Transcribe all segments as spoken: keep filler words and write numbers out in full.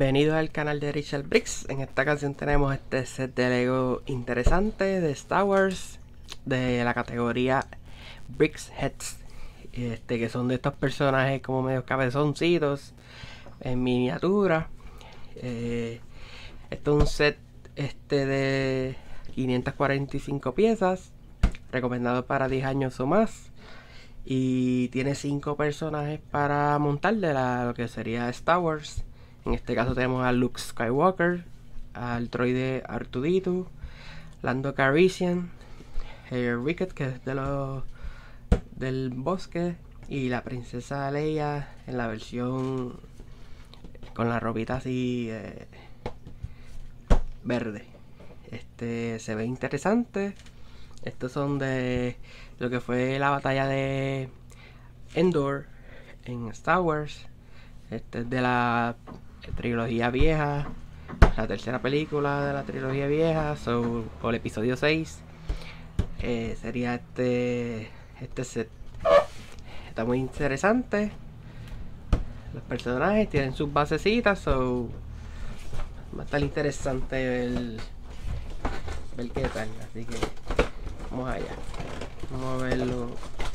Bienvenidos al canal de Richard Bricks. En esta ocasión tenemos este set de Lego interesante de Star Wars de la categoría Bricks Heads, este, que son de estos personajes como medio cabezoncitos en miniatura. Eh, esto es un set este de quinientas cuarenta y cinco piezas, recomendado para diez años o más, y tiene cinco personajes para montar de la, lo que sería Star Wars. En este caso tenemos a Luke Skywalker, al droide R dos D dos, Lando Calrissian, Hayden Rickett, que es de los del bosque, y la princesa Leia en la versión con la ropita así eh, verde. Este se ve interesante. Estos son de lo que fue la batalla de Endor en Star Wars. Este es de la trilogía vieja, la tercera película de la trilogía vieja, so, o el episodio seis. Eh, sería este este set. Está muy interesante. Los personajes tienen sus basecitas, so va a estar interesante ver, ver qué tal. Así que vamos allá, vamos a verlo.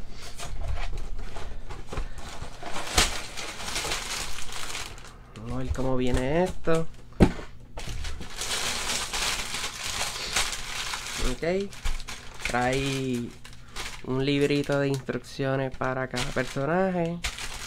Vamos a ver cómo viene esto. Ok, trae un librito de instrucciones para cada personaje.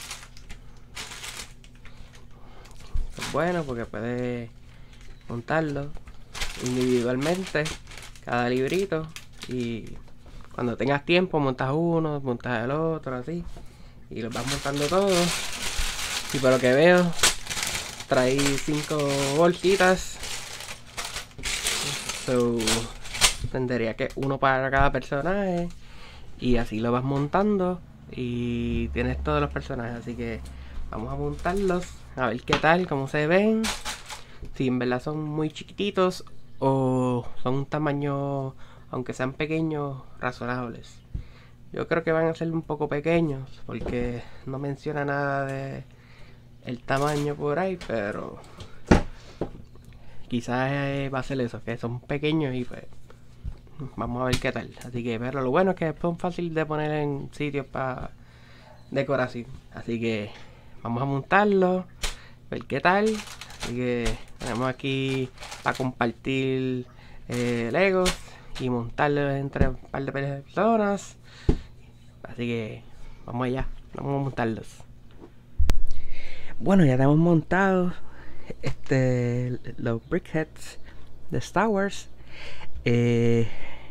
Es bueno porque puedes montarlo individualmente, cada librito, y cuando tengas tiempo montas uno, montas el otro, así, y los vas montando todos. Y por lo que veo, trae cinco bolsitas, so, tendría que uno para cada personaje, y así lo vas montando y tienes todos los personajes. Así que vamos a montarlos, a ver qué tal, cómo se ven, si en verdad son muy chiquititos o son un tamaño, aunque sean pequeños, razonables. Yo creo que van a ser un poco pequeños porque no menciona nada de el tamaño por ahí, pero quizás va a ser eso, que son pequeños, y pues vamos a ver qué tal. Así que, pero lo bueno es que son fáciles de poner en sitios para decoración. Así que vamos a montarlo, ver qué tal. Así que tenemos aquí para compartir eh, Legos y montarlo entre un par de personas. Así que vamos allá, vamos a montarlos. Bueno, ya tenemos montados este, los Brickheads de Star Wars. Eh,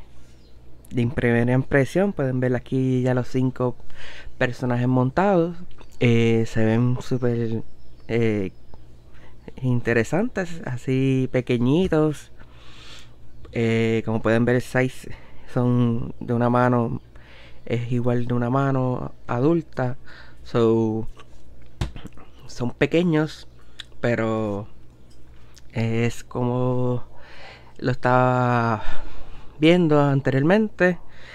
de primera impresión pueden ver aquí ya los cinco personajes montados. Eh, se ven súper eh, interesantes, así pequeñitos. Eh, como pueden ver, el size son de una mano, es igual de una mano adulta. So, son pequeños, pero es como lo estaba viendo anteriormente,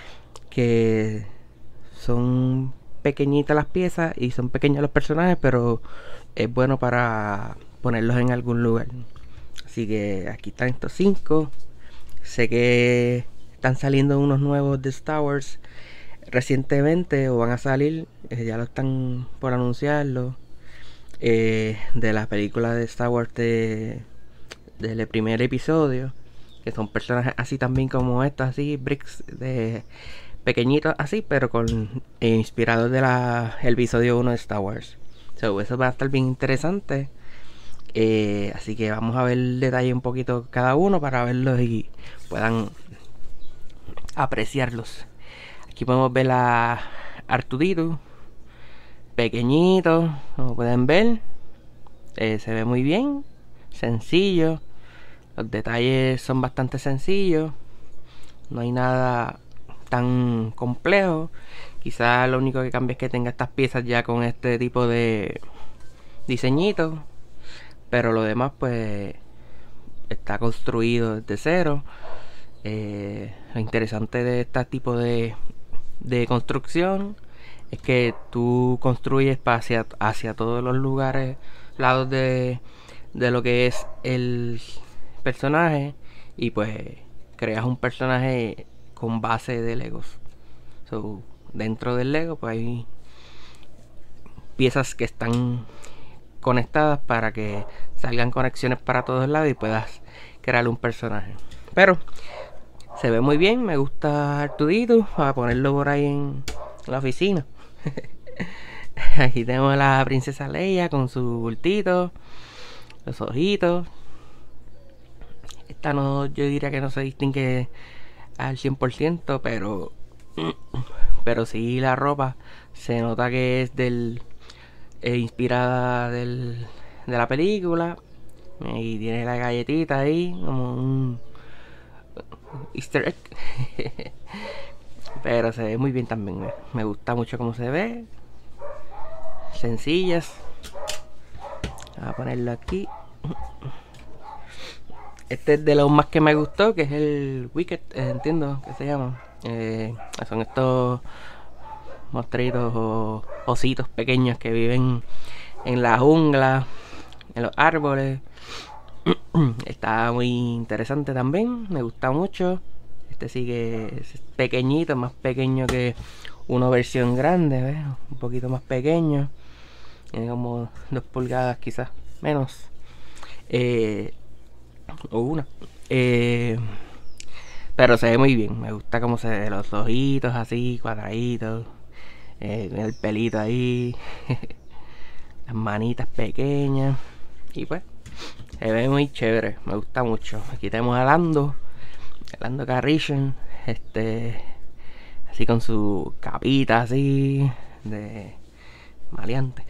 que son pequeñitas las piezas y son pequeños los personajes, pero es bueno para ponerlos en algún lugar. Así que aquí están estos cinco. Sé que están saliendo unos nuevos de Star Wars recientemente, o van a salir, eh, ya lo están por anunciarlo, eh, de la película de Star Wars de, del primer episodio, que son personajes así también como estos, así bricks de pequeñitos así, pero con eh, inspirados de la el episodio uno de Star Wars. So, eso va a estar bien interesante. Eh, así que vamos a ver el detalle un poquito cada uno para verlos y puedan apreciarlos. Aquí podemos ver a R dos D dos, pequeñito, como pueden ver. Eh, se ve muy bien, sencillo. Los detalles son bastante sencillos, no hay nada tan complejo. Quizás lo único que cambia es que tenga estas piezas ya con este tipo de diseñito, pero lo demás pues está construido desde cero. Eh, lo interesante de este tipo de, de construcción es que tú construyes hacia, hacia todos los lugares, lados de, de lo que es el personaje y pues creas un personaje con base de Legos. So, dentro del Lego pues hay piezas que están conectadas para que salgan conexiones para todos lados y puedas crear un personaje. Pero se ve muy bien, me gusta Artudito, a ponerlo por ahí en la oficina. Aquí tenemos a la princesa Leia con su bultito, los ojitos. Esta no, yo diría que no se distingue al cien por ciento, pero pero sí la ropa se nota que es del eh, inspirada del, de la película. Y tiene la galletita ahí como un easter egg. Pero se ve muy bien también, me, me gusta mucho cómo se ve. Sencillas. Voy a ponerlo aquí. Este es de los más que me gustó, que es el Wicked, eh, entiendo que se llama. Eh, son estos monstruitos o ositos pequeños que viven en la jungla, en los árboles. Está muy interesante también, me gusta mucho. Este sí que es pequeñito, más pequeño que una versión grande, ¿ves? Un poquito más pequeño. Tiene como dos pulgadas quizás, menos. Eh, o una. Eh, pero se ve muy bien, me gusta cómo se ve, los ojitos así, cuadraditos. Eh, el pelito ahí. Las manitas pequeñas. Y pues, se ve muy chévere, me gusta mucho. Aquí tenemos a Lando. Lando Calrissian. Este. Así con su capita así. De maleante.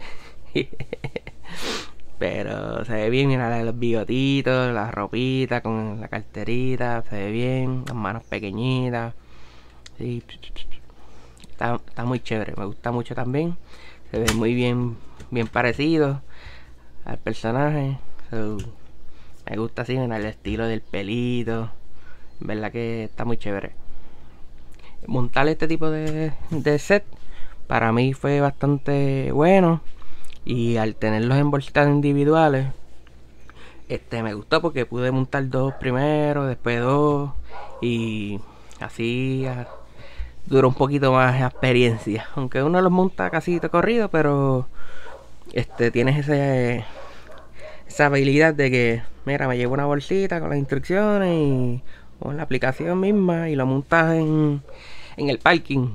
Pero se ve bien, mira los bigotitos, la ropita con la carterita, se ve bien, las manos pequeñitas. Sí. Está, está muy chévere, me gusta mucho también. Se ve muy bien, bien parecido al personaje. So, me gusta así, mira el estilo del pelito. En verdad que está muy chévere. Montar este tipo de, de set para mí fue bastante bueno. Y al tenerlos en bolsitas individuales, este me gustó porque pude montar dos primero, después dos. Y así a, duró un poquito más experiencia. Aunque uno los monta casi de corrido, pero este tienes ese, esa habilidad de que, mira, me llevo una bolsita con las instrucciones y con la aplicación misma y lo montas en, en el parking.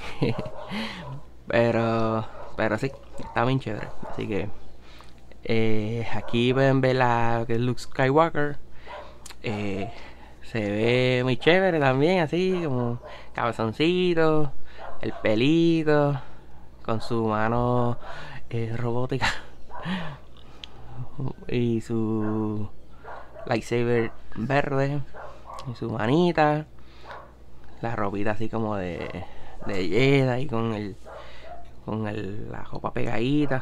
pero pero sí, está bien chévere. Así que eh, aquí pueden ver la que es Luke Skywalker. Eh, se ve muy chévere también, así como cabezoncito, el pelito, con su mano eh, robótica y su lightsaber verde y su manita, la ropita así como de de Jedi con el con el, la ropa pegadita.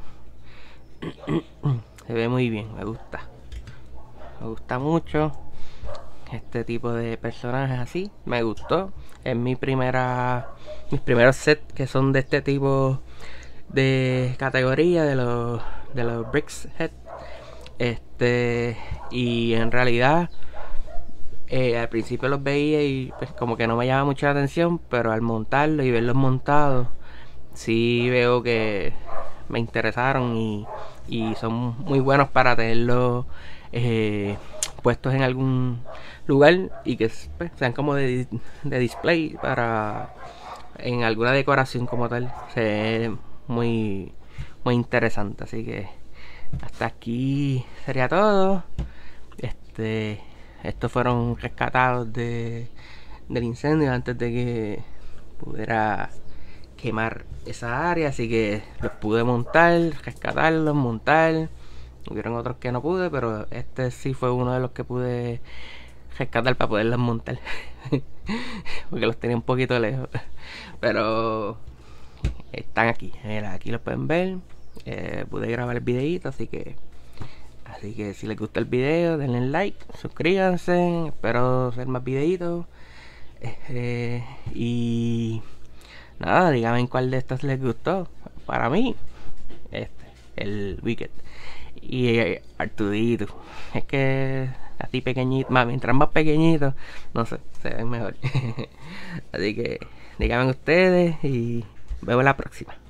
Se ve muy bien, me gusta. Me gusta mucho este tipo de personajes así. Me gustó. Es mi primera, mis primeros sets que son de este tipo de categoría de los de los Bricks Head. Este y en realidad eh, al principio los veía y pues como que no me llamaba mucha atención, pero al montarlo y verlos montados sí veo que me interesaron y, y son muy buenos para tenerlos eh, puestos en algún lugar y que pues, sean como de, de display para en alguna decoración como tal. Se ve muy muy interesante, así que hasta aquí sería todo. Este estos fueron rescatados de del incendio antes de que pudiera quemar esa área, así que los pude montar, rescatarlos, montar. Hubieron otros que no pude, pero este sí fue uno de los que pude rescatar para poderlos montar. Porque los tenía un poquito lejos. Pero están aquí, mira, aquí los pueden ver. Eh, pude grabar el videito, así que así que si les gusta el video, denle like, suscríbanse, espero hacer más videitos. Eh, y nada, díganme en cuál de estos les gustó. Para mí, este, el Wicked. y eh, Artudito. Es que así pequeñito, más, mientras más pequeñito, no sé, se ven mejor. Así que díganme ustedes y vemos la próxima.